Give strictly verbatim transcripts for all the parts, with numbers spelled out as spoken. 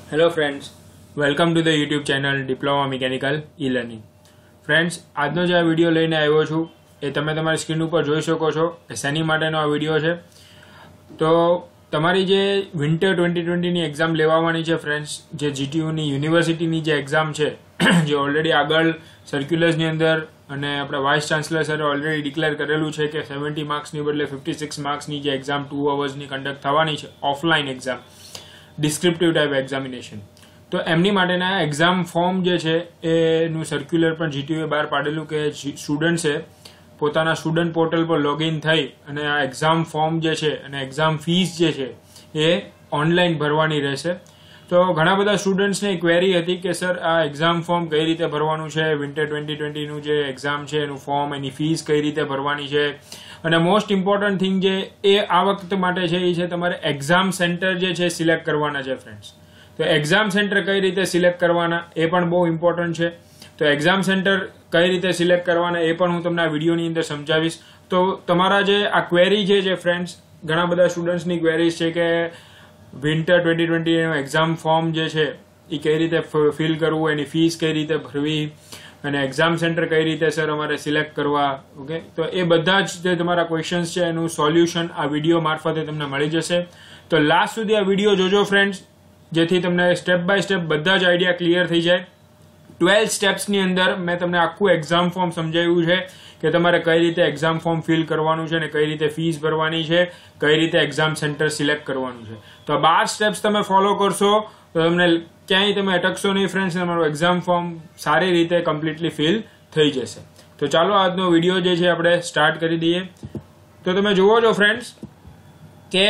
Hello friends, welcome to the YouTube channel diploma mechanical e learning. Friends, આજનો જે આ video લઈને આવ્યો છું એ તમે તમારી સ્ક્રીન ઉપર જોઈ શકો છો એ શેની માટેનો આ વિડીયો છે. તો તમારી જે વિન્ટર ટ્વેન્ટી ટ્વેન્ટીની એક્ઝામ લેવાની છે ફ્રેન્ડ્સ, જે જીટીયુની યુનિવર્સિટીની જે એક્ઝામ છે, જે ઓલરેડી આગળ સર્ક્યુલર્સની અંદર અને આપણે વાઇસ ચાન્સલર સરે ઓલરેડી ડિક્લેર કરેલું છે કે સેવન્ટી માર્ક્સની બદલે ફિફ્ટી સિક્સ માર્ક્સની જે એક્ઝામ ટુ અવર્સની કન્ડક્ટ થવાની છે, offline exam, descriptive type examination. તો એમની માટેના એક્ઝામ ફોર્મ જે છે એનું સર્ક્યુલર પણ જીટીયુએ બહાર પાડેલું કે સ્ટુડન્ટ્સે પોતાના સ્ટુડન્ટ પોર્ટલ પર લોગિન થઈ અને આ એક્ઝામ ફોર્મ જે છે અને એક્ઝામ ફીસ જે છે એ ઓનલાઈન ભરવાની રહેશે. તો ઘણા બધા સ્ટુડન્ટ્સને ક્વેરી હતી કે સર આ એક્ઝામ ફોર્મ કઈ રીતે ભરવાનું છે, વિન્ટર ટ્વેન્ટી ટ્વેન્ટીનું જે એક્ઝામ છે એનું ફોર્મ, એની ફીસ કઈ રીતે ભરવાની છે, અને મોસ્ટ ઇમ્પોર્ટન્ટ થિંગ જે એ આ વખત માટે છે એ છે તમારે એક્ઝામ સેન્ટર જે છે સિલેક્ટ કરવાના છે ફ્રેન્ડ્સ. તો એક્ઝામ સેન્ટર કઈ રીતે સિલેક્ટ કરવાના એ પણ બહુ ઇમ્પોર્ટન્ટ છે. તો એક્ઝામ સેન્ટર કઈ રીતે સિલેક્ટ કરવાના એ પણ હું તમને આ વિડીયોની અંદર સમજાવીશ. તો તમારા જે આ ક્વેરી છે જે ફ્રેન્ડ્સ, ઘણા બધા સ્ટુડન્ટ્સની ક્વેરીઝ છે કે winter twenty twenty exam form જે છે એ કઈ રીતે ફિલ કરવું, એની ફીસ કઈ રીતે ભરવી, અને એક્ઝામ સેન્ટર કઈ રીતે સર અમારે સિલેક્ટ કરવા. ઓકે, તો એ બધા જ જે તમારા ક્વેશ્ચન્સ છે એનું સોલ્યુશન આ વિડીયો મારફતે તમને મળી જશે. તો લાસ્ટ સુધી આ વિડીયો જોજો ફ્રેન્ડ્સ, જેથી તમને સ્ટેપ બાય સ્ટેપ બધા જ આઈડિયા ક્લિયર થઈ જાય. ટ્વેલ્વ સ્ટેપ્સની અંદર મેં તમને આખું એક્ઝામ ફોર્મ સમજાવ્યું છે કે તમારે કઈ રીતે એક્ઝામ ફોર્મ ફિલ કરવાનું છે અને કઈ રીતે ફીસ ભરવાની છે, કઈ રીતે એક્ઝામ સેન્ટર સિલેક્ટ કરવાનું છે. તો બાર સ્ટેપ્સ તમે ફોલો કરશો તો તમને ક્યાંય તમે અટકશો નહીં ફ્રેન્ડ્સ, તમારું એક્ઝામ ફોર્મ સારી રીતે કમ્પ્લીટલી ફિલ થઈ જશે. તો ચાલો આજનો વિડીયો જે છે આપણે સ્ટાર્ટ કરી દઈએ. તો તમે જુઓ છો ફ્રેન્ડ્સ કે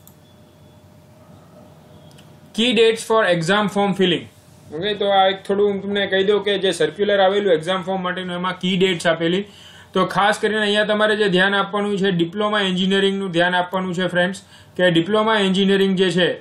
key dates for exam form filling. Okay, તો આ એક થોડું હું તમને કહી દઉં કે જે સર્ક્યુલર આવેલું એક્ઝામ ફોર્મ માટેનું એમાં કી ડેટ્સ આપેલી. તો ખાસ કરીને અહીંયા તમારે જે ધ્યાન આપવાનું છે ડિપ્લોમા એન્જિનિયરિંગનું ધ્યાન આપવાનું છે ફ્રેન્ડ્સ, કે ડિપ્લોમા એન્જિનિયરિંગ જે છે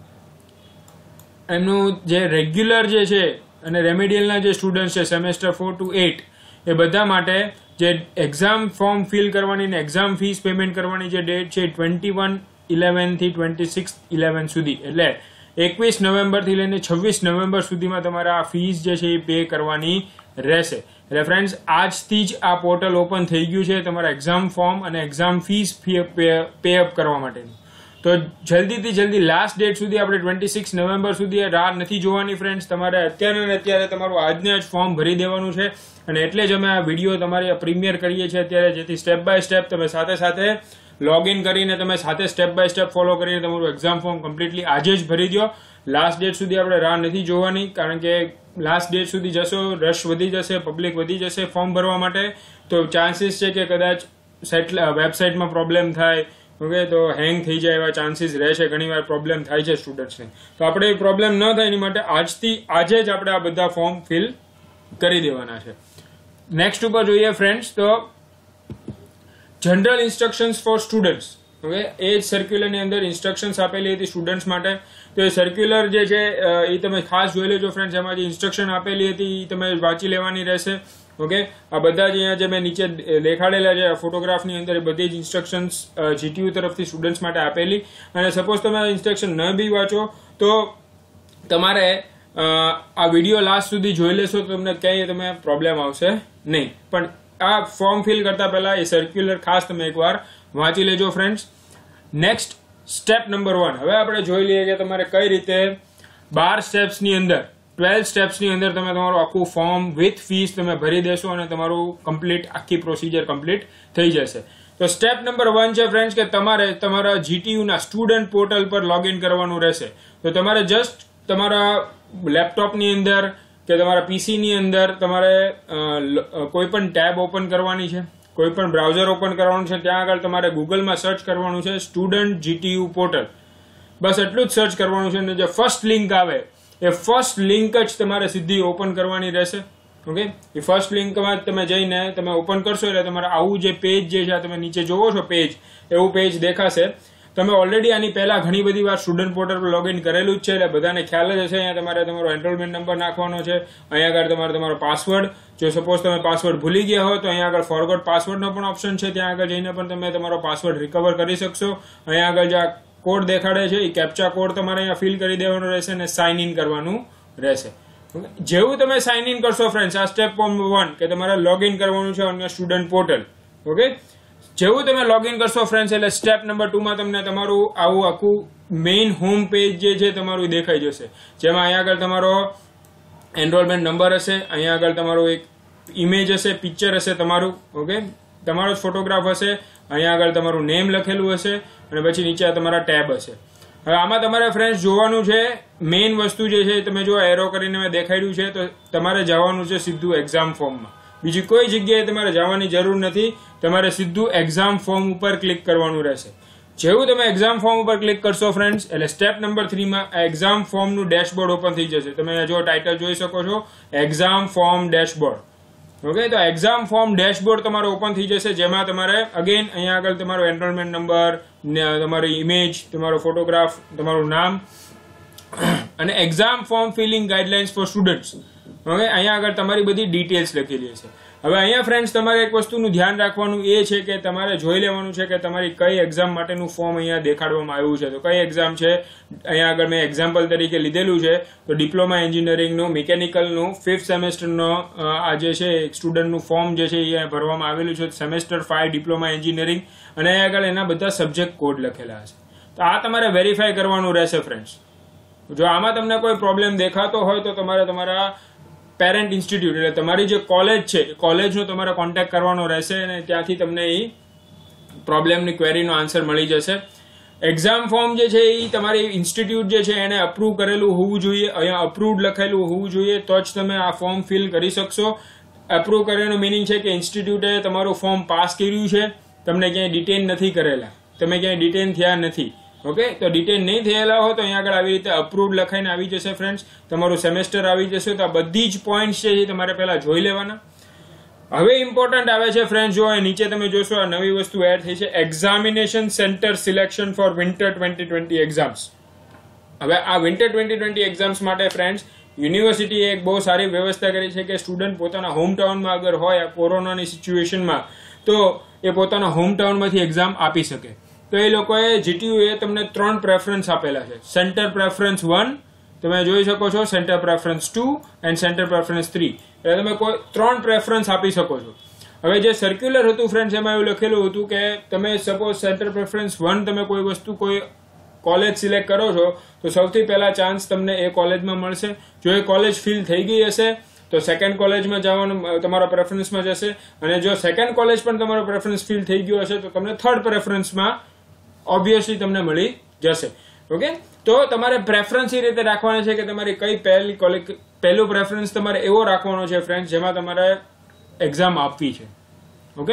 એમનું જે રેગ્યુલર જે છે અને રેમેડિયલના જે સ્ટુડન્ટ છે સેમેસ્ટર ફોર ટુ એટ એ બધા માટે જે એક્ઝામ ફોર્મ ફિલ કરવાની ને એક્ઝામ ફીસ પેમેન્ટ કરવાની જે ડેટ છે ટ્વેન્ટી વન ઇલેવન થી ટ્વેન્ટી સિક્સ ઇલેવન સુધી, એટલે એકવીસ નવેમ્બર થી લઈને છવ્વીસ નવેમ્બર સુધીમાં તમારે આ ફીસ જે છે એ પે કરવાની રહેશે. એટલે ફ્રેન્ડ્સ, આજથી જ આ પોર્ટલ ઓપન થઈ ગયું છે તમારા એક્ઝામ ફોર્મ અને એક્ઝામ ફીસ પે અપ કરવા માટેનું. તો જલ્દીથી જલ્દી લાસ્ટ ડેટ સુધી આપણે ટ્વેન્ટી સિક્સ નવેમ્બર સુધી રાહ નથી જોવાની ફ્રેન્ડ્સ. તમારે અત્યારે ને અત્યારે તમારું આજને જ ફોર્મ ભરી દેવાનું છે, અને એટલે જ અમે આ વિડીયો તમારી પ્રીમિયર કરીએ છીએ અત્યારે, જેથી સ્ટેપ બાય સ્ટેપ તમે સાથે સાથે લોગિન કરીને તમે સાથે સ્ટેપ બાય સ્ટેપ ફોલો કરીને તમારું એક્ઝામ ફોર્મ કમ્પ્લીટલી આજે જ ભરી દો. લાસ્ટ ડેટ સુધી આપણે રાહ નથી જોવાની, કારણ કે લાસ્ટ ડેટ સુધી જશો રશ વધી જશે, પબ્લિક વધી જશે ફોર્મ ભરવા માટે. તો ચાન્સીસ છે કે કદાચ સેટ વેબસાઇટમાં પ્રોબ્લેમ થાય, ઓકે, તો હેંગ થઈ જાય એવા ચાન્સીસ રહેશે, ઘણીવાર પ્રોબ્લેમ થાય છે સ્ટુડન્ટ્સને. તો આપણે પ્રોબ્લેમ ન થાય એની માટે આજથી આજે જ આપણે આ બધા ફોર્મ ફિલ કરી દેવાના છે. નેક્સ્ટ ઉપર જોઈએ ફ્રેન્ડ્સ, તો general instructions for students. Okay, એ જ સર્ક્યુલરની અંદર ઇન્સ્ટ્રક્શન્સ આપેલી હતી સ્ટુડન્ટ્સ માટે. તો એ સર્ક્યુલર જે છે એ તમે ખાસ જોઈ લેજો ફ્રેન્ડ્સ, એમાં જે ઇન્સ્ટ્રક્શન આપેલી હતી એ તમે વાંચી લેવાની રહેશે. ઓકે, આ બધા જ અહીંયા જે મેં નીચે દેખાડેલા છે ફોટોગ્રાફની અંદર એ બધી જ ઇન્સ્ટ્રક્શન્સ જીટીયુ તરફથી સ્ટુડન્ટ્સ માટે આપેલી. અને સપોઝ તમે ઇન્સ્ટ્રક્શન ન બી વાંચો તો તમારે આ વિડીયો લાસ્ટ સુધી જોઈ લેશો તો તમને ક્યાંય તમે પ્રોબ્લેમ આવશે નહીં. પણ આ ફોર્મ ફિલ કરતા પહેલા એ સર્ક્યુલર ખાસ તમે એકવાર વાંચી લેજો friends. Next step number one. હવે આપણે જોઈ લઈએ કે તમારે કઈ રીતે બાર સ્ટેપ્સની અંદર ટ્વેલ્વ સ્ટેપ્સની અંદર તમે તમારું આખું ફોર્મ વિથ ફીસ તમે ભરી દેશો અને તમારું કમ્પ્લીટ આખી પ્રોસિજર કમ્પ્લીટ થઈ જશે. તો સ્ટેપ નંબર વન છે ફ્રેન્ડ્સ કે તમારે તમારા જીટીયુના સ્ટુડન્ટ પોર્ટલ પર લોગિન કરવાનું રહેશે. તો તમારે જસ્ટ તમારા લેપટોપની અંદર કે તમારા પીસીની અંદર તમારે કોઈ પણ ટેબ ઓપન કરવાની છે, કોઈ પણ બ્રાઉઝર ઓપન કરવાનું છે, ત્યાં આગળ તમારે ગૂગલમાં સર્ચ કરવાનું છે સ્ટુડન્ટ જીટીયુ પોર્ટલ. બસ એટલું જ સર્ચ કરવાનું છે, અને જે ફર્સ્ટ લિંક આવે એ ફર્સ્ટ લિંક જ તમારે સીધી ઓપન કરવાની રહેશે. ઓકે, એ ફર્સ્ટ લિંકમાં તમે જઈને તમે ઓપન કરશો એટલે તમારે આવું જે પેજ જે છે તમે નીચે જોવો છો પેજ, એવું પેજ દેખાશે. તમે ઓલરેડી આની પહેલા ઘણી બધી વાર સ્ટુડન્ટ પોર્ટલ પર લોગિન કરેલું જ છે, એટલે બધાને ખ્યાલ જ હશે. અહીંયા તમારે તમારો એનરોલમેન્ટ નંબર નાખવાનો છે, અહીંયા આગળ તમારે તમારો પાસવર્ડ, જો સપોઝ તમે પાસવર્ડ ભૂલી ગયા હો તો અહીંયા આગળ ફોરગોટ પાસવર્ડનો પણ ઓપ્શન છે, ત્યાં આગળ જઈને પણ તમે તમારો પાસવર્ડ રિકવર કરી શકશો. અહીંયા આગળ જે કોડ દેખાડે છે એ કેપ્ચા કોડ તમારે અહીંયા ફિલ કરી દેવાનો રહેશે અને સાઇન ઇન કરવાનું રહેશે. જેવું તમે સાઇન ઇન કરશો ફ્રેન્ડ્સ, આ સ્ટેપ વન કે તમારે લોગિન કરવાનું છે on your student portal. Okay, જેવું તમે લોગિન કરશો ફ્રેન્ડ્સ એટલે સ્ટેપ નંબર ટુ માં તમને તમારું આવું આખું મેઇન હોમ પેજ જે છે તમારું દેખાઈ જશે, જેમાં અહીંયા આગળ તમારો એનરોલમેન્ટ નંબર હશે, અહીંયા આગળ તમારો એક ઇમેજ હશે, પિક્ચર હશે તમારું. ઓકે, તમારો જ ફોટોગ્રાફ હશે, અહીંયા આગળ તમારું નેમ લખેલું હશે અને પછી નીચે તમારા ટેબ હશે. હવે આમાં તમારે ફ્રેન્ડ્સ જોવાનું છે મેઇન વસ્તુ જે છે તમે જો એરો કરીને મેં દેખાડ્યું છે, તો તમારે જવાનું છે સીધું એક્ઝામ ફોર્મમાં. બીજી કોઈ જગ્યાએ તમારે જવાની જરૂર નથી, તમારે સીધું એક્ઝામ ફોર્મ ઉપર ક્લિક કરવાનું રહેશે. જેવું તમે એક્ઝામ ફોર્મ ઉપર ક્લિક કરશો ફ્રેન્ડ્સ એટલે સ્ટેપ નંબર થ્રીમાં એક્ઝામ ફોર્મનું ડેશબોર્ડ ઓપન થઈ જશે. તમે જો ટાઇટલ જોઈ શકો છો, એક્ઝામ ફોર્મ ડેશબોર્ડ. ઓકે, તો એક્ઝામ ફોર્મ ડેશબોર્ડ તમારો ઓપન થઈ જશે, જેમાં તમારે અગેન અહીંયા આગળ તમારો એનરોલમેન્ટ નંબર, તમારી ઇમેજ, તમારો ફોટોગ્રાફ, તમારું નામ અને exam form filling guidelines for students. Okay, અહીંયા આગળ તમારી બધી ડિટેલ્સ લખેલી છે. હવે અહીંયા ફ્રેન્ડ્સ તમારે એક વસ્તુનું ધ્યાન રાખવાનું એ છે કે તમારે જોઈ લેવાનું છે કે તમારી કઈ એક્ઝામ માટેનું ફોર્મ અહીંયા દેખાડવામાં આવ્યું છે. તો કઈ એક્ઝામ છે, અહીંયા આગળ મેં એક્ઝામ્પલ તરીકે લીધેલું છે, તો ડિપ્લોમા એન્જિનિયરિંગનું મિકેનિકલનું ફિફ્થ સેમેસ્ટરનો આ જે છે સ્ટુડન્ટનું ફોર્મ જે છે એ ભરવામાં આવેલું છે, સેમેસ્ટર ફાઈવ ડિપ્લોમા એન્જિનિયરિંગ, અને અહીંયા આગળ એના બધા સબ્જેક્ટ કોડ લખેલા હશે. તો આ તમારે વેરીફાઈ કરવાનું રહેશે ફ્રેન્ડ્સ. જો આમાં તમને કોઈ પ્રોબ્લેમ દેખાતો હોય તો તમારે તમારા પેરેન્ટ ઇન્સ્ટિટ્યૂટ એટલે તમારી જે કોલેજ છે એ કોલેજનો તમારે કોન્ટેક્ટ કરવાનો રહેશે અને ત્યાંથી તમને એ પ્રોબ્લેમની ક્વેરીનો આન્સર મળી જશે. એક્ઝામ ફોર્મ જે છે એ તમારી ઇન્સ્ટિટ્યૂટ જે છે એને અપ્રૂવ કરેલું હોવું જોઈએ, અહીંયા અપ્રૂવડ લખેલું હોવું જોઈએ, તો જ તમે આ ફોર્મ ફિલ કરી શકશો. અપ્રૂવ કરેલું મિનિંગ છે કે ઇન્સ્ટિટ્યૂટે તમારું ફોર્મ પાસ કર્યું છે, તમને ક્યાંય ડિટેન નથી કરેલા, તમે ક્યાંય ડિટેન થયા નથી. ઓકે, તો ડિટેન નહીં થયેલા હોય તો અહીંયા આગળ આવી રીતે અપ્રૂવડ લખાઈને આવી જશે ફ્રેન્ડ્સ. તમારું સેમેસ્ટર આવી જશે. તો આ બધી જ પોઈન્ટ્સ છે એ તમારે પહેલા જોઈ લેવાના. હવે ઇમ્પોર્ટન્ટ આવે છે ફ્રેન્ડ્સ, જો નીચે તમે જોશો આ નવી વસ્તુ એડ થઈ છે, examination centre selection for winter twenty twenty exams. હવે આ વિન્ટર ટ્વેન્ટી ટ્વેન્ટી એક્ઝામ્સ માટે ફ્રેન્ડ્સ યુનિવર્સિટીએ એક બહુ સારી વ્યવસ્થા કરી છે કે સ્ટુડન્ટ પોતાના હોમટાઉનમાં અગર હોય આ કોરોનાની સિચ્યુએશનમાં તો એ પોતાના હોમટાઉનમાંથી એક્ઝામ આપી શકે. તો એ લોકોએ જીટીયુ એ તમને ત્રણ પ્રેફરન્સ આપેલા છે. સેન્ટર પ્રેફરન્સ વન તમે જોઈ શકો છો, centre preference two and centre preference three. એટલે તમે કોઈ ત્રણ પ્રેફરન્સ આપી શકો છો. હવે જે સર્ક્યુલર હતું ફ્રેન્ડ્સ એમાં એવું લખેલું હતું કે તમે સપોઝ સેન્ટર પ્રેફરન્સ વન તમે કોઈ વસ્તુ કોઈ કોલેજ સિલેક્ટ કરો છો તો સૌથી પહેલા ચાન્સ તમને એ કોલેજમાં મળશે. જો એ કોલેજ ફિલ થઈ ગઈ હશે તો સેકન્ડ કોલેજમાં જવાનું તમારા પ્રેફરન્સમાં જશે, અને જો સેકન્ડ કોલેજ પણ તમારો પ્રેફરન્સ ફિલ થઈ ગયો હશે તો તમને થર્ડ પ્રેફરન્સમાં ઓબ્વિયસલી તમને મળી જશે. ઓકે, તો તમારે પ્રેફરન્સ એ રીતે રાખવાના છે કે તમારી કઈ પહેલી કોલેજ, પહેલું પ્રેફરન્સ તમારે એવો રાખવાનો છે ફ્રેન્ડ્સ જેમાં તમારે એક્ઝામ આપવી છે. ઓકે,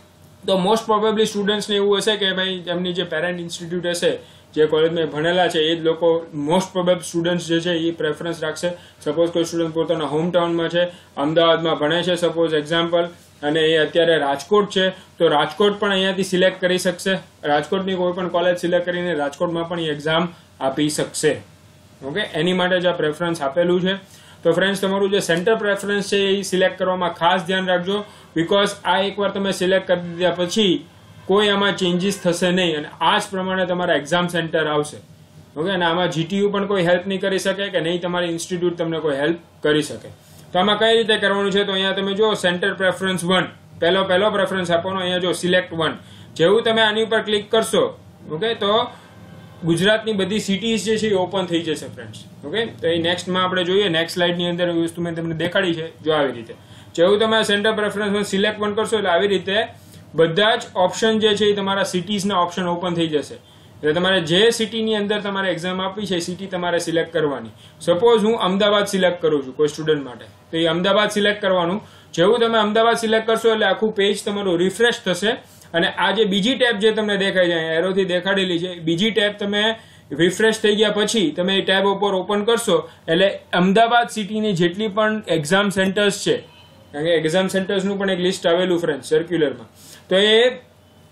તો મોસ્ટ પ્રોબેબલી સ્ટુડન્ટ્સને એવું હશે કે ભાઈ એમની જે પેરેન્ટ ઇન્સ્ટિટ્યૂટ હશે, જે કોલેજમાં ભણેલા છે એ જ લોકો મોસ્ટ પ્રોબેબલ સ્ટુડન્ટ્સ જે છે એ પ્રેફરન્સ રાખશે. સપોઝ કોઈ સ્ટુડન્ટ પોતાના હોમટાઉનમાં છે, અમદાવાદમાં ભણે છે સપોઝ એક્ઝામ્પલ, અને એ અત્યારે રાજકોટ છે તો રાજકોટ પણ અહીંયાથી સિલેક્ટ કરી શકશે. રાજકોટની કોઈ પણ કોલેજ સિલેક્ટ કરીને રાજકોટમાં પણ એ એક્ઝામ આપી શકશે. ઓકે, એની માટે જ આ પ્રેફરન્સ આપેલું છે. તો ફ્રેન્ડ્સ તમારું જે સેન્ટર પ્રેફરન્સ છે એ સિલેક્ટ કરવામાં ખાસ ધ્યાન રાખજો, બીકોઝ આ એકવાર તમે સિલેક્ટ કરી દીધા પછી કોઈ આમાં ચેન્જીસ થશે નહીં અને આ જ પ્રમાણે તમારા એક્ઝામ સેન્ટર આવશે. ઓકે, અને આમાં જીટીયુ પણ કોઈ હેલ્પ નહીં કરી શકે કે નહીં તમારી ઇન્સ્ટિટ્યૂટ તમને કોઈ હેલ્પ કરી શકે. તો આમાં કઈ રીતે કરવાનું છે તો અહીંયા તમે જો સેન્ટર પ્રેફરન્સ વન પહેલો પહેલો પ્રેફરન્સ આપવાનો, અહીંયા જો સિલેક્ટ વન. જેવું તમે આની ઉપર ક્લિક કરશો ઓકે તો ગુજરાતની બધી સિટીઝ જે છે એ ઓપન થઈ જશે ફ્રેન્ડ્સ. ઓકે, તો એ નેક્સ્ટમાં આપણે જોઈએ, નેક્સ્ટ સ્લાઇડની અંદર એ વસ્તુ મેં તમને દેખાડી છે જો આવી રીતે. જેવું તમે સેન્ટર પ્રેફરન્સમાં સિલેક્ટ વન કરશો એટલે આવી રીતે બધા જ ઓપ્શન જે છે એ તમારા સિટીઝના ઓપ્શન ઓપન થઈ જશે. એટલે તમારે જે સિટીની અંદર તમારે એક્ઝામ આપવી છે એ સિટી તમારે સિલેક્ટ કરવાની. સપોઝ હું અમદાવાદ સિલેક્ટ કરું છું કોઈ સ્ટુડન્ટ માટે, તો એ અમદાવાદ સિલેક્ટ કરવાનું. જેવું તમે અમદાવાદ સિલેક્ટ કરશો એટલે આખું પેજ તમારું રિફ્રેશ થશે અને આ જે બીજી ટેબ જે તમને દેખાય છે એરોથી દેખાડેલી છે, બીજી ટેબ તમે રિફ્રેશ થઈ ગયા પછી તમે એ ટેબ ઉપર ઓપન કરશો એટલે અમદાવાદ સિટીની જેટલી પણ એક્ઝામ સેન્ટર્સ છે, કારણ કે એક્ઝામ સેન્ટર્સનું પણ એક લિસ્ટ આવેલું ફ્રેન્ડ સર્ક્યુલરમાં, તો એ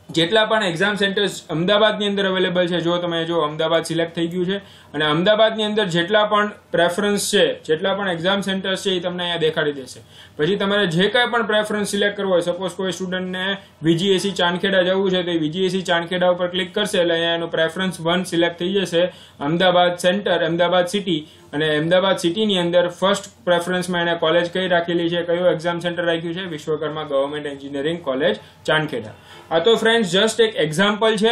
જેટલા પણ એક્ઝામ સેન્ટર્સ અમદાવાદની અંદર અવેલેબલ છે, જો તમે જો અમદાવાદ સિલેક્ટ થઈ ગયું છે અને અમદાવાદની અંદર જેટલા પણ પ્રેફરન્સ છે, જેટલા પણ એક્ઝામ સેન્ટર્સ છે એ તમને અહીંયા દેખાડી દેશે. પછી તમારે જે કાંઈ પણ પ્રેફરન્સ સિલેક્ટ કરવો હોય, સપોઝ કોઈ સ્ટુડન્ટને વીજીએસી ચાંદખેડા જવું છે તો એ વીજીએસી ચાંદખેડા ઉપર ક્લિક કરશે એટલે અહીંયા એનું પ્રેફરન્સ વન સિલેક્ટ થઈ જશે, અમદાવાદ સેન્ટર, અમદાવાદ સિટી. અને અમદાવાદ સિટીની અંદર ફર્સ્ટ પ્રેફરન્સમાં એને કોલેજ કઈ રાખેલી છે, કયું એક્ઝામ સેન્ટર રાખ્યું છે, Vishwakarma government engineering college Chandkheda. આ તો ફ્રેન્ડ્સ જસ્ટ એક એક્ઝામ્પલ છે.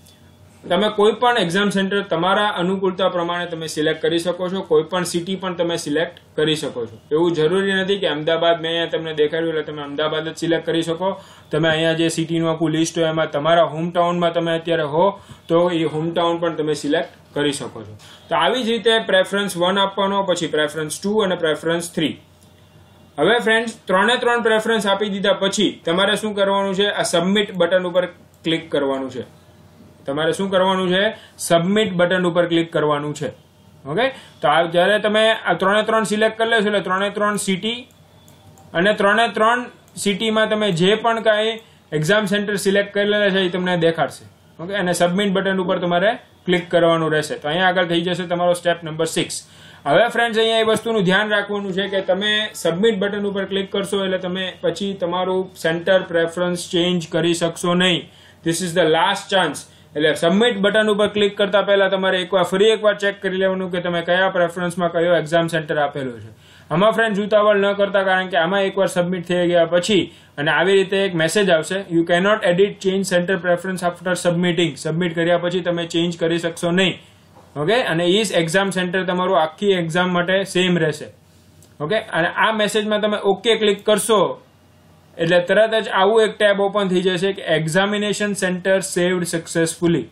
તમે કોઈ પણ એક્ઝામ સેન્ટર તમારા અનુકૂળતા પ્રમાણે તમે સિલેક્ટ કરી શકો છો, કોઈ પણ સિટી પણ તમે સિલેક્ટ કરી શકો છો. એવું જરૂરી નથી કે અમદાવાદ મેં અહીંયા તમને દેખાડ્યું એટલે તમે અમદાવાદ જ સિલેક્ટ કરી શકો. તમે અહીંયા જે સિટીનું આખું લિસ્ટ હોય એમાં તમારા હોમટાઉનમાં તમે અત્યારે હો તો એ હોમટાઉન પણ તમે સિલેક્ટ કરી શકો છો. તો આવી જ રીતે પ્રેફરન્સ વન આપવાનો, પછી પ્રેફરન્સ ટુ અને પ્રેફરન્સ થ્રી. હવે ફ્રેન્ડ્સ ત્રણે ત્રણ પ્રેફરન્સ આપી દીધા પછી તમારે શું કરવાનું છે, આ સબમિટ બટન ઉપર ક્લિક કરવાનું છે. તમારે શું કરવાનું છે, સબમિટ બટન ઉપર ક્લિક કરવાનું છે. ઓકે, તો આ જ્યારે તમે આ ત્રણે ત્રણ સિલેક્ટ કરી લેશો એટલે ત્રણે ત્રણ સિટી અને ત્રણે ત્રણ સિટીમાં તમે જે પણ કાંઈ એક્ઝામ સેન્ટર સિલેક્ટ કરેલા છે એ તમને દેખાડશે. ઓકે, અને સબમિટ બટન ઉપર તમારે ક્લિક કરવાનું રહેશે. તો અહીંયા આગળ થઈ જશે તમારો સ્ટેપ નંબર સિક્સ. હવે ફ્રેન્ડ્સ અહીંયા એ વસ્તુનું ધ્યાન રાખવાનું છે કે તમે સબમિટ બટન ઉપર ક્લિક કરશો એટલે તમે પછી તમારું સેન્ટર પ્રેફરન્સ ચેન્જ કરી શકશો નહીં. This is the last chance. એટલે સબમિટ બટન ઉપર ક્લિક કરતા પહેલા તમારે એકવાર ફરી એકવાર ચેક કરી લેવાનું કે તમે કયા પ્રેફરન્સમાં કયો એક્ઝામ સેન્ટર આપેલો છે. આમાં ફ્રેન્ડ ઉતાવળ ન કરતા, કારણ કે આમાં એકવાર સબમિટ થઈ ગયા પછી અને આવી રીતે એક મેસેજ આવશે, you cannot edit change centre preference after submitting. Submit કર્યા પછી તમે ચેન્જ કરી શકશો નહીં. ઓકે, અને એ એક્ઝામ સેન્ટર તમારું આખી એક્ઝામ માટે સેમ રહેશે. ઓકે, અને આ મેસેજમાં તમે ઓકે ક્લિક કરશો એટલે તરત જ આવું એક ટેબ ઓપન થઈ જશે કે એક્ઝામિનેશન સેન્ટર સેવ્ડ સક્સેસફુલી.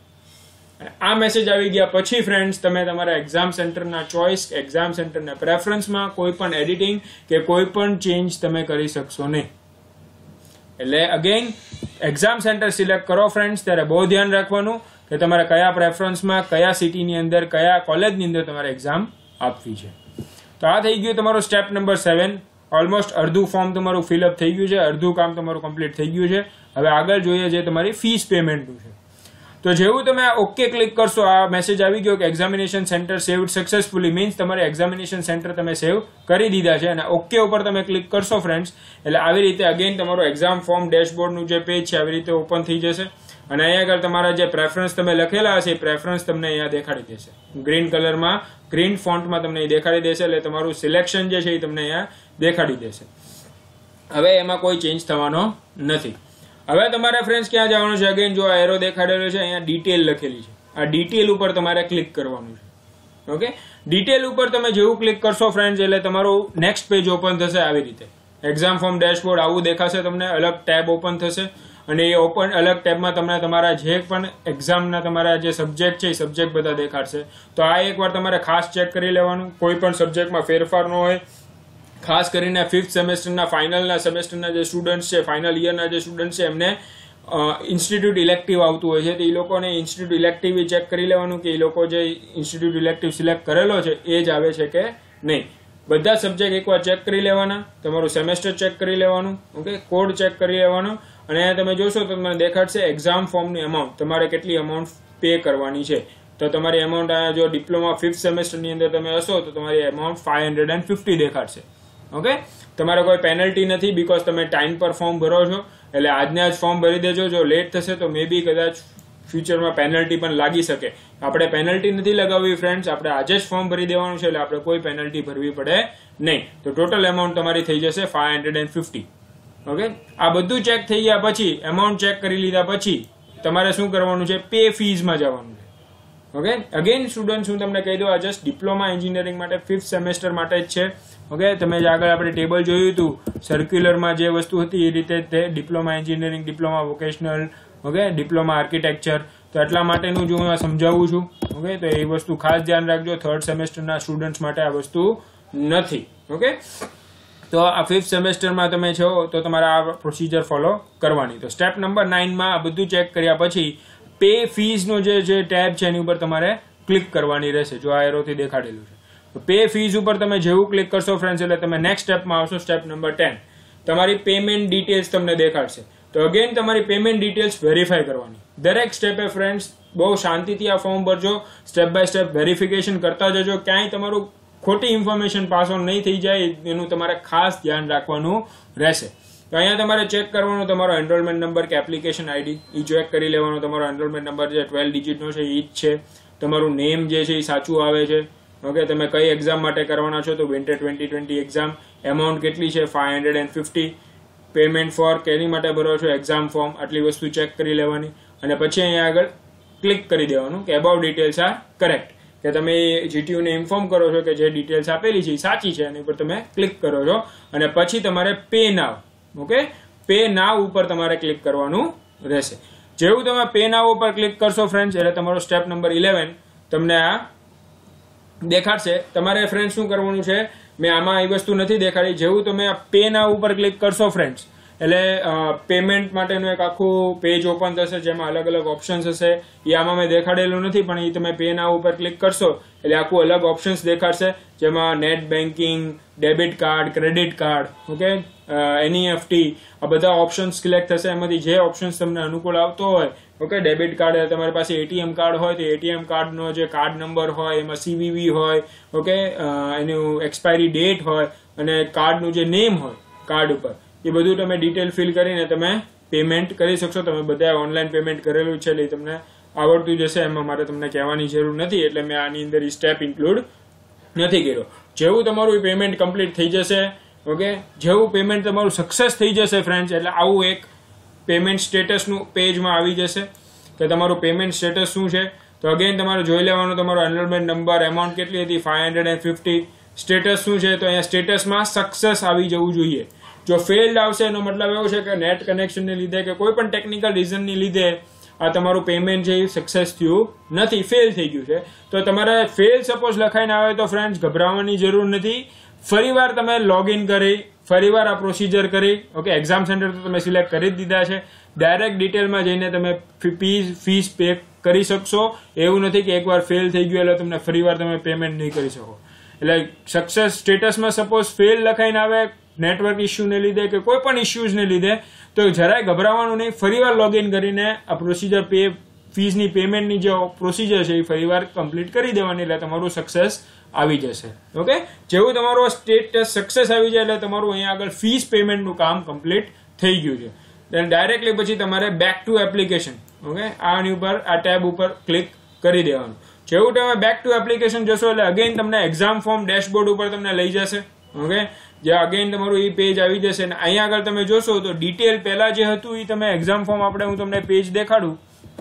આ મેસેજ આવી ગયા પછી ફ્રેન્ડ્સ તમે તમારા એક્ઝામ સેન્ટરના ચોઇસ, એક્ઝામ સેન્ટરના પ્રેફરન્સમાં કોઈ પણ એડિટિંગ કે કોઈ પણ ચેન્જ તમે કરી શકશો નહીં. એટલે અગેન એક્ઝામ સેન્ટર સિલેક્ટ કરો ફ્રેન્ડ્સ ત્યારે બહુ ધ્યાન રાખવાનું કે તમારે કયા પ્રેફરન્સમાં, કયા સિટીની અંદર, કયા કોલેજની અંદર તમારે એક્ઝામ આપવી છે. તો આ થઈ ગયું તમારો સ્ટેપ નંબર સેવન. ઓલમોસ્ટ અડધું ફોર્મ તમારું ફિલઅપ થઈ ગયું છે, અડધું કામ તમારું કમ્પ્લીટ થઈ ગયું છે. હવે આગળ જોઈએ જે તમારી ફીસ પેમેન્ટનું છે. તો જેવું તમે ઓકે ક્લિક કરશો આ મેસેજ આવી ગયો કે examination centre saved successfully, means તમારે એક્ઝામિનેશન સેન્ટર તમે સેવ કરી દીધા છે. અને ઓકે ઉપર તમે ક્લિક કરશો ફ્રેન્ડ્સ એટલે આવી રીતે અગેન તમારો એક્ઝામ ફોર્મ ડેશબોર્ડનું જે પેજ છે આવી રીતે ઓપન થઈ જશે. અને અહીંયા આગળ તમારા જે પ્રેફરન્સ તમે લખેલા હશે એ પ્રેફરન્સ તમને અહીંયા દેખાડી દેશે. ગ્રીન કલરમાં, ગ્રીન ફોન્ટમાં તમને એ દેખાડી દેશે. એટલે તમારું સિલેક્શન જે છે એ તમને અહીંયા દેખાડી દેશે. હવે એમાં કોઈ ચેન્જ થવાનો નથી. હવે તમારે ફ્રેન્ડ્સ ક્યાં જવાનું છે, અગેન જો આ એરો દેખાડેલો છે અહીંયા ડિટેલ લખેલી છે, આ ડિટેલ ઉપર તમારે ક્લિક કરવાનું છે. ઓકે, ડિટેલ ઉપર તમે જેવું ક્લિક કરશો ફ્રેન્ડ્સ એટલે તમારું નેક્સ્ટ પેજ ઓપન થશે આવી રીતે. એક્ઝામ ફોર્મ ડેશબોર્ડ આવું દેખાશે તમને, અલગ ટેબ ઓપન થશે અને એ ઓપન અલગ ટેબમાં તમને તમારા જે પણ એક્ઝામના તમારા જે સબ્જેક્ટ છે એ સબ્જેક્ટ બધા દેખાડશે. તો આ એકવાર તમારે ખાસ ચેક કરી લેવાનું, કોઈ પણ સબ્જેક્ટમાં ફેરફાર ન હોય. ખાસ કરીને ફિફ્થ સેમેસ્ટરના ફાઇનલના સેમેસ્ટરના જે સ્ટુડન્ટ્સ છે, ફાઇનલ યરના જે સ્ટુડન્ટ છે એમને ઇન્સ્ટિટ્યૂટ ઇલેક્ટિવ આવતું હોય છે તો એ લોકોને ઇન્સ્ટિટ્યૂટ ઇલેક્ટિવ ચેક કરી લેવાનું કે એ લોકો જે ઇન્સ્ટિટ્યૂટ ઇલેક્ટિવ સિલેક્ટ કરેલો છે એ જ આવે છે કે નહીં. બધા સબ્જેક્ટ એકવાર ચેક કરી લેવાના, તમારું સેમેસ્ટર ચેક કરી લેવાનું, ઓકે, કોડ ચેક કરી લેવાનો. અને અહીંયા તમે જોશો તો તમને દેખાડશે એક્ઝામ ફોર્મની અમાઉન્ટ, તમારે કેટલી અમાઉન્ટ પે કરવાની છે. તો તમારી અમાઉન્ટ અહીંયા જો ડિપ્લોમા ફિફ્થ સેમેસ્ટરની અંદર તમે હશો તો તમારી amount five hundred and fifty દેખાડશે. ઓકે, તમારે કોઈ પેનલ્ટી નથી બીકોઝ તમે ટાઈમ પર ફોર્મ ભરો છો એટલે આજને આજ ફોર્મ ભરી દેજો. જો લેટ થશે તો મે બી કદાચ ફ્યુચરમાં પેનલ્ટી પણ લાગી શકે. આપણે પેનલ્ટી નથી લગાવવી ફ્રેન્ડ્સ, આપણે આજે જ ફોર્મ ભરી દેવાનું છે એટલે આપણે કોઈ પેનલ્ટી ભરવી પડે નહીં. તો ટોટલ અમાઉન્ટ તમારી થઈ જશે five hundred and fifty. Okay, આ બધું ચેક થઈ ગયા પછી, અમાઉન્ટ ચેક કરી લીધા પછી તમારે શું કરવાનું છે, પે ફીઝમાં જવાનું છે. ઓકે, અગેન સ્ટુડન્ટ હું તમને કહી દઉં આ જસ્ટ ડિપ્લોમા એન્જિનિયરિંગ માટે ફિફ્થ સેમેસ્ટર માટે જ છે. ઓકે, તમે જે આગળ આપણે ટેબલ જોયું હતું સર્ક્યુલરમાં જે વસ્તુ હતી એ રીતે તે diploma engineering, diploma vocational, okay, diploma architecture, તો એટલા માટેનું જો હું સમજાવું છું. ઓકે, તો એ વસ્તુ ખાસ ધ્યાન રાખજો, થર્ડ સેમેસ્ટરના સ્ટુડન્ટ્સ માટે આ વસ્તુ નથી. ઓકે, તો આ ફિફ્થ સેમેસ્ટરમાં તમે છો તો તમારે આ પ્રોસિજર ફોલો કરવાની. તો સ્ટેપ નંબર નાઇનમાં આ બધું ચેક કર્યા પછી પે ફીઝનો જે જે ટેબ છે એની ઉપર તમારે ક્લિક કરવાની રહેશે. જો આ એરોથી દેખાડેલું છે તો પે ફીઝ ઉપર તમે જેવું ક્લિક કરશો ફ્રેન્ડ્સ એટલે તમે નેક્સ્ટ સ્ટેપમાં આવશો. સ્ટેપ નંબર ટેન, તમારી પેમેન્ટ ડિટેલ્સ તમને દેખાડશે. તો અગેન તમારી પેમેન્ટ ડિટેલ્સ વેરીફાઈ કરવાની. દરેક સ્ટેપે ફ્રેન્ડ્સ બહુ શાંતિથી આ ફોર્મ ભરજો, સ્ટેપ બાય સ્ટેપ વેરિફિકેશન કરતા જજો. ક્યાંય તમારું ખોટી ઇન્ફોર્મેશન પાસ ઓન નહીં થઈ જાય એનું તમારે ખાસ ધ્યાન રાખવાનું રહેશે. તો અહીંયા તમારે ચેક કરવાનો તમારો એનરોલમેન્ટ નંબર કે એપ્લિકેશન આઈડી, એ ચેક કરી લેવાનો. તમારો એનરોલમેન્ટ નંબર જે ટ્વેલ્વ ડિજિટનો છે એ જ છે. તમારું નેમ જે છે એ સાચું આવે છે. ઓકે, તમે કઈ એક્ઝામ માટે કરવાના છો તો winter twenty twenty exam. Amount કેટલી છે? Five hundred and fifty. Payment for કેની માટે ભરો છો? Exam form. આટલી વસ્તુ ચેક કરી લેવાની અને પછી અહીંયા આગળ ક્લિક કરી દેવાનું કે અબાઉટ ડિટેલ્સ આર કરેક્ટ, કે તમે જીટીયુને ઇન્ફોર્મ કરો છો કે જે ડિટેલ્સ આપેલી છે એ સાચી છે, એની ઉપર તમે ક્લિક કરો છો અને પછી તમારે pay now, okay, pay now ઉપર તમારે ક્લિક કરવાનું રહેશે. જેવું તમે પે નાવ ઉપર ક્લિક કરશો ફ્રેન્ડ્સ એટલે તમારો સ્ટેપ નંબર ઇલેવન તમને આ દેખાડશે. તમારે ફ્રેન્ડ શું કરવાનું છે, મેં આમાં એ વસ્તુ નથી દેખાડી. જેવું તમે આ પે નાવ ઉપર ક્લિક કરશો ફ્રેન્ડ્સ એટલે પેમેન્ટ માટેનું એક આખું પેજ ઓપન થશે જેમાં અલગ અલગ ઓપ્શન્સ હશે. એ આમાં મેં દેખાડેલું નથી પણ એ તમે પે નાવ ઉપર ક્લિક કરશો એટલે આખું અલગ ઓપ્શન્સ દેખાડશે જેમાં net banking, debit card, credit card, okay, NEFT, આ બધા ઓપ્શન્સ સિલેક્ટ થશે. એમાંથી જે ઓપ્શન્સ તમને અનુકૂળ આવતો હોય, ઓકે, ડેબિટ કાર્ડ, તમારી પાસે એટીએમ કાર્ડ હોય તો એટીએમ કાર્ડનો જે કાર્ડ નંબર હોય એમાં સીવીવી હોય, ઓકે, એનું એક્સપાયરી ડેટ હોય અને કાર્ડનું જે નેમ હોય કાર્ડ ઉપર, એ બધું તમે ડિટેલ ફિલ કરીને તમે પેમેન્ટ કરી શકશો. તમે બધા ઓનલાઈન પેમેન્ટ કરેલું છે એટલે તમને આવડતું જશે, એમાં મારે તમને કહેવાની જરૂર નથી એટલે મેં આની અંદર એ સ્ટેપ ઇન્ક્લુડ નથી કર્યો. જેવું તમારું પેમેન્ટ કમ્પ્લીટ થઈ જશે, ઓકે, જેવું પેમેન્ટ તમારું સક્સેસ થઈ જશે ફ્રેન્ડ્સ એટલે આવું એક પેમેન્ટ સ્ટેટસનું પેજમાં આવી જશે કે તમારું પેમેન્ટ સ્ટેટસ શું છે. તો અગેન તમારે જોઈ લેવાનું તમારો એનરોલમેન્ટ નંબર, એમાઉન્ટ કેટલી હતી five hundred and fifty, status શું છે તો અહીંયા સ્ટેટસમાં સક્સેસ આવી જવું જોઈએ. જો ફેલ્ડ આવશે એનો મતલબ એવો છે કે નેટ કનેક્શનને લીધે કે કોઈ પણ ટેકનિકલ રીઝનની લીધે આ તમારું પેમેન્ટ છે એ સક્સેસ થયું નથી, ફેલ થઈ ગયું છે. તો તમારે ફેલ સપોઝ લખાઈને આવે તો ફ્રેન્ડ્સ ગભરાવાની જરૂર નથી. ફરીવાર તમે લોગિન કરી ફરીવાર આ પ્રોસિજર કરી, ઓકે, એક્ઝામ સેન્ટર તો તમે સિલેક્ટ કરી જ દીધા છે. ડાયરેક્ટ ડિટેલમાં જઈને તમે ફીસ પે કરી શકશો. એવું નથી કે એકવાર ફેલ થઈ ગયું એટલે તમને ફરીવાર તમે પેમેન્ટ નહીં કરી શકો. એટલે સક્સેસ સ્ટેટસમાં સપોઝ ફેલ લખાઈને આવે નેટવર્ક ઇસ્યુને લીધે કે કોઈ પણ ઇસ્યુઝને લીધે તો જરાય ગભરાવાનું નહીં. ફરીવાર લોગિન કરીને આ પ્રોસિજર પે ફીસની પેમેન્ટની જે પ્રોસિજર છે એ ફરીવાર કમ્પ્લીટ કરી દેવાની એટલે તમારું સક્સેસ આવી જશે. ઓકે, જેવું તમારું સ્ટેટસ સક્સેસ આવી જાય એટલે તમારું અહીંયા આગળ ફીસ પેમેન્ટનું કામ કમ્પ્લીટ થઈ ગયું છે. દેન ડાયરેક્ટલી પછી તમારે બેક ટુ એપ્લિકેશન, ઓકે, આની ઉપર આ ટેબ ઉપર ક્લિક કરી દેવાનું. જેવું તમે બેક ટુ એપ્લિકેશન જશો એટલે અગેન તમને એક્ઝામ ફોર્મ ડેશબોર્ડ ઉપર તમને લઈ જશે. ઓકે, જે અગેન તમારું એ પેજ આવી જશે અને અહીંયા આગળ તમે જોશો તો ડિટેલ પહેલા જે હતું એ તમે એક્ઝામ ફોર્મ આપણે હું તમને પેજ દેખાડું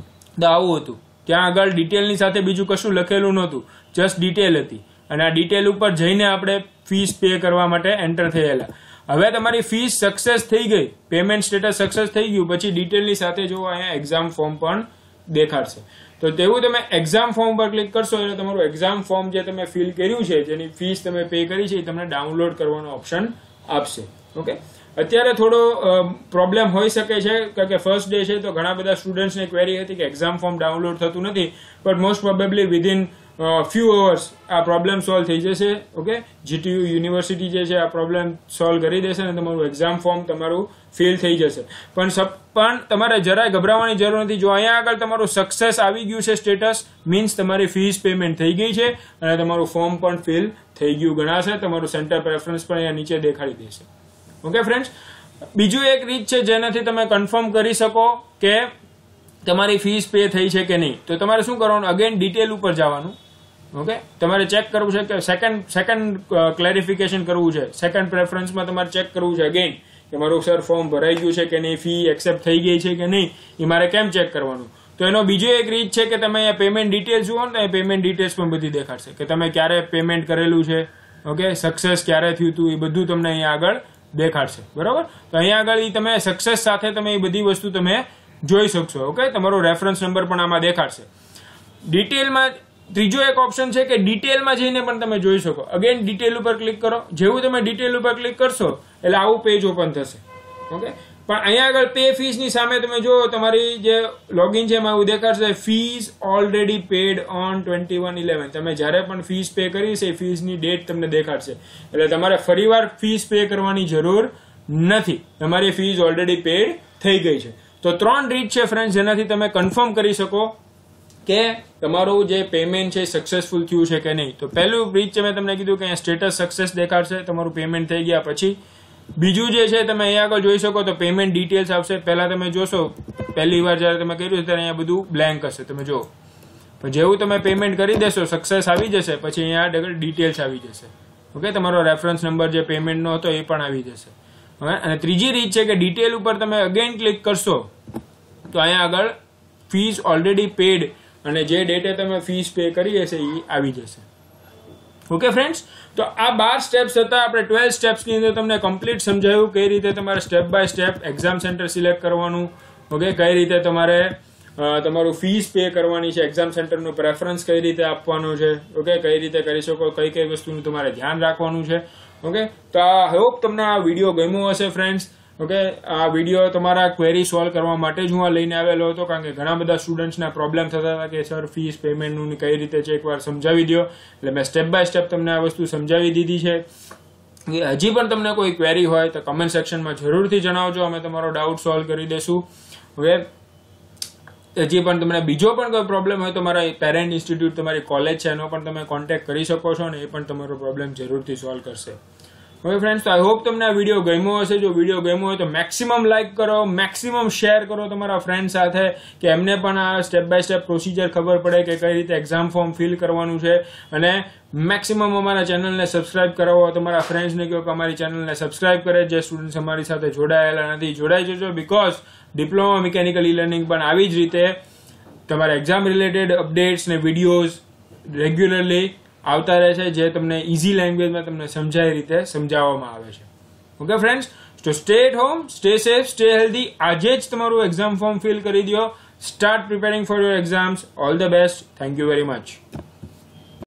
તો આવું હતું. ત્યાં આગળ ડિટેલની સાથે બીજું કશું લખેલું નહોતું, જસ્ટ ડિટેલ હતી અને આ ડિટેલ ઉપર જઈને આપણે ફીસ પે કરવા માટે એન્ટર થયેલા. હવે તમારી ફીસ સક્સેસ થઈ ગઈ, પેમેન્ટ સ્ટેટસ સક્સેસ થઈ ગયું, પછી ડિટેલની સાથે જો અહીંયા એક્ઝામ ફોર્મ પણ દેખાડશે. તો તેવું તમે એક્ઝામ ફોર્મ પર ક્લિક કરશો એટલે તમારું એક્ઝામ ફોર્મ જે તમે ફિલ કર્યું છે, જેની ફીસ તમે પે કરી છે એ તમને ડાઉનલોડ કરવાનો ઓપ્શન આપશે. ઓકે, અત્યારે થોડો પ્રોબ્લેમ હોઈ શકે છે કારણ કે ફર્સ્ટ ડે છે તો ઘણા બધા સ્ટુડન્ટ્સને ક્વેરી હતી કે એક્ઝામ ફોર્મ ડાઉનલોડ થતું નથી, but most probably within few hours આ પ્રોબ્લેમ સોલ્વ થઈ જશે. ઓકે, જીટીયુ યુનિવર્સિટી જે છે આ પ્રોબ્લેમ સોલ્વ કરી દેશે અને તમારું એક્ઝામ ફોર્મ તમારું ફિલ થઈ જશે. પણ પણ તમારે જરાય ગભરાવાની જરૂર નથી. જો અહીંયા આગળ તમારું સક્સેસ આવી ગયું છે સ્ટેટસ મીન્સ તમારી ફીસ પેમેન્ટ થઈ ગઈ છે અને તમારું ફોર્મ પણ ફિલ થઈ ગયું ગણાશે. તમારું સેન્ટર પ્રેફરન્સ પણ અહીંયા નીચે દેખાડી દેશે. ઓકે ફ્રેન્ડ્સ, બીજું એક રીત છે જેનાથી તમે કન્ફર્મ કરી શકો કે તમારી ફીસ પે થઈ છે કે નહીં. તો તમારે શું કરવાનું, અગેન ડિટેલ ઉપર જવાનું. ઓકે, તમારે ચેક કરવું છે કે સેકન્ડ સેકન્ડ ક્લેરિફિકેશન કરવું છે, સેકન્ડ પ્રેફરન્સમાં તમારે ચેક કરવું છે અગેન કે મારું સર ફોર્મ ભરાઈ ગયું છે કે નહીં, ફી એક્સેપ્ટ થઈ ગઈ છે કે નહીં, એ મારે કેમ ચેક કરવાનું. તો એનો બીજો એક રીત છે કે તમે અહીંયા પેમેન્ટ ડિટેલ્સ જુઓ ને તો પેમેન્ટ ડિટેલ્સ પણ બધી દેખાડશે કે તમે ક્યારે પેમેન્ટ કરેલું છે, ઓકે, સક્સેસ ક્યારે થયું હતું એ બધું તમને અહીંયા આગળ દેખાડશે. બરાબર, તો અહીંયા આગળ એ તમે સક્સેસ સાથે તમે એ બધી વસ્તુ તમે જોઈ શકશો. ઓકે, તમારો રેફરન્સ નંબર પણ આમાં દેખાડશે. ડિટેલમાં ત્રીજો એક ઓપ્શન છે કે ડિટેલમાં જઈને પણ તમે જોઈ શકો. અગેન ડિટેલ ઉપર ક્લિક કરો. જેવું તમે ડિટેલ ઉપર ક્લિક કરશો એટલે આવું પેજ ઓપન થશે. ઓકે, પણ અહીંયા આગળ પે ફીસની સામે તમે જો તમારી જે લોગિન છે એમાં એવું દેખાડશે fees already paid on twenty one eleven. તમે જ્યારે પણ ફીસ પે કરી છે એ ફીસની ડેટ તમને દેખાડશે એટલે તમારે ફરીવાર ફીસ પે કરવાની જરૂર નથી, તમારી ફીસ ઓલરેડી પેડ થઈ ગઈ છે. તો ત્રણ રીત છે ફ્રેન્ડ્સ જેનાથી તમે કન્ફર્મ કરી શકો કે તમારું જે પેમેન્ટ છે સક્સેસફુલ થયું છે કે નહીં. તો પહેલું રીત છે મેં તમને કીધું કે અહીંયા સ્ટેટસ સક્સેસ દેખાડશે તમારું પેમેન્ટ થઈ ગયા પછી. બીજું જે છે તમે અહીંયા આગળ જોઈ શકો તો પેમેન્ટ ડિટેલ્સ આવશે. પહેલા તમે જોશો પહેલી વાર જયારે તમે કર્યું ત્યારે અહીંયા બધું બ્લેન્ક હશે, તમે જુઓ. પણ જેવું તમે પેમેન્ટ કરી દેશો સક્સેસ આવી જશે પછી અહીંયા ડિટેલ્સ આવી જશે. ઓકે, તમારો રેફરન્સ નંબર જે પેમેન્ટનો હતો એ પણ આવી જશે. અને ત્રીજી રીત છે કે ડિટેલ ઉપર તમે અગેન ક્લિક કરશો તો અહીંયા આગળ ફીસ ઓલરેડી પેડ અને જે ડેટે તમે ફીસ પે કરી હશે એ આવી જશે. ઓકે ફ્રેન્ડ્સ, તો આ બાર સ્ટેપ્સ હતા. આપણે ટ્વેલ્વ સ્ટેપ્સની અંદર તમને કમ્પ્લીટ સમજાવ્યું કઈ રીતે તમારે step by step exam centre select કરવાનું, ઓકે, કઈ રીતે તમારે તમારું ફીસ પે કરવાની છે, એક્ઝામ સેન્ટરનું પ્રેફરન્સ કઈ રીતે આપવાનું છે, ઓકે, કઈ રીતે કરી શકો, કઈ કઈ વસ્તુનું તમારે ધ્યાન રાખવાનું છે. ઓકે, તો આઈ હોપ તમને આ વિડીયો ગમ્યો હશે ફ્રેન્ડ્સ. ઓકે, આ વિડીયો તમારા ક્વેરી સોલ્વ કરવા માટે જ હું આ લઈને આવેલો હતો, કારણ કે ઘણા બધા સ્ટુડન્ટ્સના પ્રોબ્લેમ થતા હતા કે સર ફીસ પેમેન્ટનું કઈ રીતે છે એકવાર સમજાવી દો. એટલે મેં સ્ટેપ બાય સ્ટેપ તમને આ વસ્તુ સમજાવી દીધી છે. હજી પણ તમને કોઈ ક્વેરી હોય તો કમેન્ટ સેક્શનમાં જરૂરથી જણાવજો, અમે તમારો ડાઉટ સોલ્વ કરી દઈશું. ઓકે, હજી પણ તમને બીજો પણ કોઈ પ્રોબ્લેમ હોય તો મારા પેરેન્ટ ઇન્સ્ટિટ્યૂટ તમારી કોલેજ છે એનો પણ તમે કોન્ટેક્ટ કરી શકો છો અને એ પણ તમારો પ્રોબ્લેમ જરૂરથી સોલ્વ કરશે. ઓકે ફ્રેન્ડ્સ, તો આઈ હોપ તમને આ વિડીયો ગમ્યો હશે. જો વિડીયો ગમ્યો હોય તો મેક્સિમમ લાઇક કરો, મેક્સિમમ શેર કરો તમારા ફ્રેન્ડ સાથે કે એમને પણ આ સ્ટેપ બાય સ્ટેપ પ્રોસિજર ખબર પડે કે કઈ રીતે એક્ઝામ ફોર્મ ફિલ કરવાનું છે. અને મેક્સિમમ અમારા ચેનલને સબસ્ક્રાઇબ કરાવો, તમારા ફ્રેન્ડ્સને કહો કે અમારી ચેનલને સબસ્ક્રાઇબ કરે. જે સ્ટુડન્ટ્સ અમારી સાથે જોડાયેલા નથી જોડાઈ જજો, because diploma mechanical e learning પણ આવી જ રીતે તમારા એક્ઝામ રિલેટેડ અપડેટ્સ ને વિડીયોઝ રેગ્યુલરલી આવતા રહે છે, જે તમને ઇઝી લેંગ્વેજમાં તમને સમજાય રીતે સમજાવવામાં આવે છે. ઓકે ફ્રેન્ડ્સ, તો stay at home, stay safe, stay healthy. આજે જ તમારું એક્ઝામ ફોર્મ ફિલ કરી દો. Start preparing for your exams. All the best. Thank you very much.